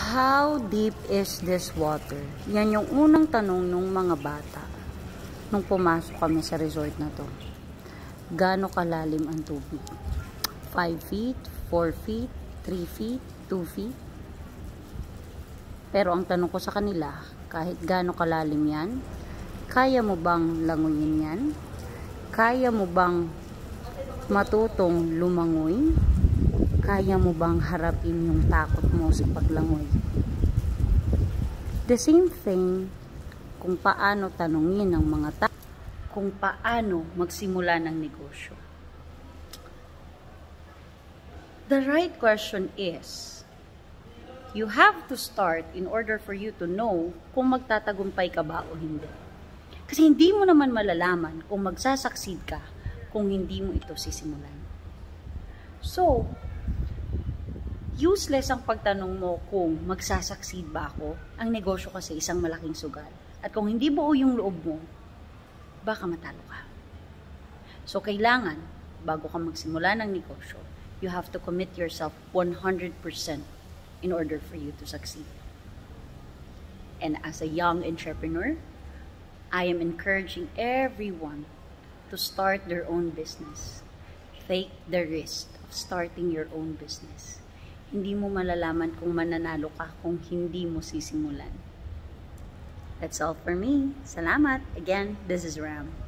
How deep is this water? Yan yung unang tanong ng mga bata nung pumasok kami sa resort na to. Gaano kalalim ang tubig? 5 feet, 4 feet, 3 feet, 2 feet? Pero ang tanong ko sa kanila, kahit gaano kalalim yan, kaya mo bang languyin yan? Kaya mo bang matutong lumangoy? Kaya mo bang harapin yung takot mo sa paglangoy? The same thing kung paano tanungin ng mga tao, kung paano magsimula ng negosyo. The right question is, you have to start in order for you to know kung magtatagumpay ka ba o hindi. Kasi hindi mo naman malalaman kung magsasucceed ka kung hindi mo ito sisimulan. So, useless ang pagtanong mo kung magsasucceed ba ako. Ang negosyo kasi isang malaking sugal. At kung hindi buo yung loob mo, baka matalo ka. So, kailangan, bago ka magsimula ng negosyo, you have to commit yourself 100% in order for you to succeed. And as a young entrepreneur, I am encouraging everyone to start their own business. Take the risk of starting your own business. Hindi mo malalaman kung mananalo ka kung hindi mo sisimulan. That's all for me. Salamat. Again, this is Ram.